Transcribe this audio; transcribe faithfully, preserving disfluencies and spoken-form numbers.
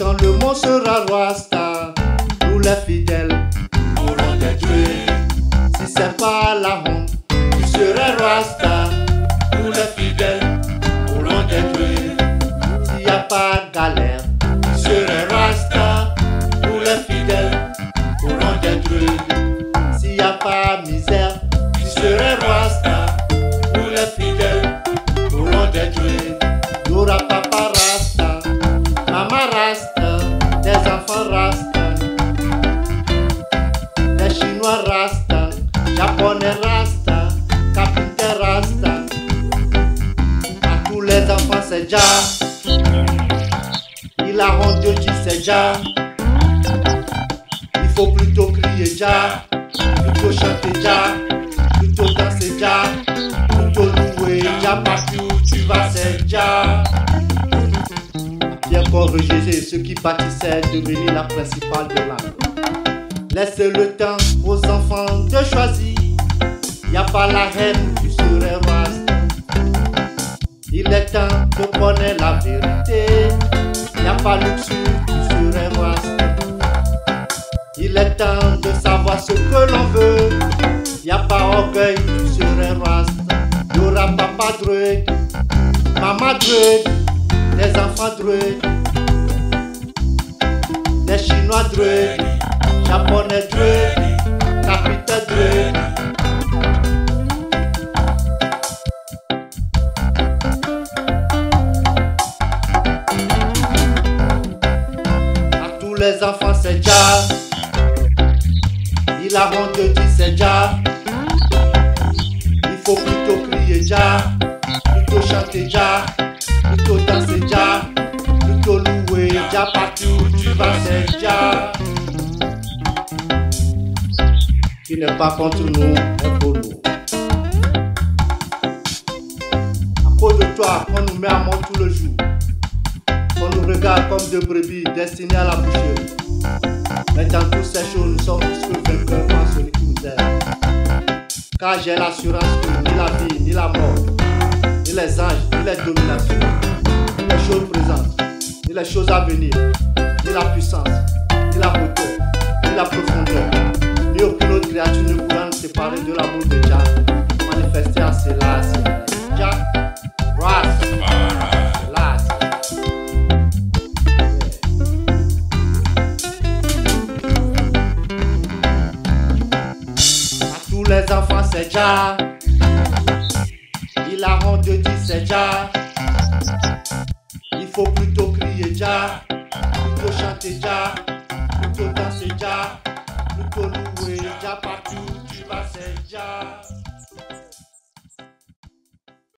temps le mot sera Rasta. Nous les fidèles pourrons détruire. Si c'est pas la honte, tu serais Rasta. Nous les fidèles pourrons détruire. S'il n'y a pas de galère, tu serais Rasta. Nous les fidèles pourront détruire. S'il n'y a pas de misère, tu serais Rasta. Nous les fidèles pourront détruire. Y'aura papa Rasta, maman Rasta, des enfants Rasta, des Chinois Rasta, Japonais Rasta, Capitaine Rasta. À tous les enfants c'est Jah. Il a honte de dire c'est Jah. Il faut plutôt crier Jah, plutôt chanter Jah, plutôt danser Jah, plutôt louer Jah. Partout où tu vas c'est Jah. Bien corriger ce qui bâtissait devenir la principale de langue. Laissez le temps aux enfants de choisir. Y a pas la haine, tu serais Rasta. Il est temps de connaître la vérité. Y a pas luxure, tu serais Rasta. Il est temps de savoir ce que l'on veut. Y a pas orgueil, tu serais Rasta. Y'aura papa Dre, maman Dre, des enfants Dre, des Chinois Dre, Japonais Dre, Capitaine Dre. À tous les enfants c'est Jah. Il a honte de dire c'est Jah. Il faut plutôt crier Jah, plutôt chanter Jah, plutôt danser Jah, plutôt louer Jah. Partout où tu vas c'est Jah. Qui n'est pas contre nous, est pour nous. À cause de toi, on nous met à mort tout le jour. On nous regarde comme deux brebis destinées à la boucherie. Mais dans toutes ces choses, nous sommes tous vainqueurs par celui qui nous aime. Car j'ai l'assurance que ni la vie, ni la mort, ni les anges, ni les dominations, ni les choses présentes, ni les choses à venir, ni la puissance, ni la hauteur, ni la profondeur, ni aucune autre créature ne pourra nous séparer de l'amour de Jah, manifesté en cela. Jah, Rasta, Rasta. Tous les enfants c'est Jah. Il a honte de dire c'est Jah. Il faut plutôt crier Jah, plutôt chanter Jah, plutôt danser Jah, plutôt louer Jah. Partout où tu vas c'est Jah.